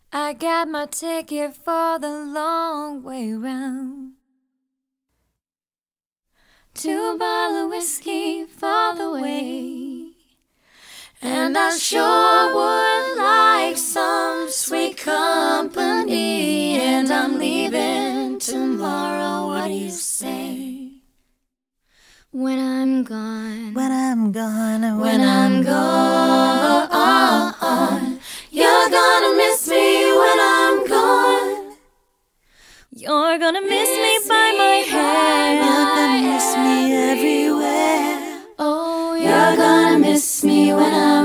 I got my ticket for the long way round. 2 bottles of whiskey for the way. And I sure would like some sweet company. And I'm leaving tomorrow, what do you say? When I'm gone, When I'm gone, when I'm gone, you're gonna miss me when I'm gone. You're gonna miss me by my hair. you're gonna miss me everywhere. Oh, you're gonna miss me when I'm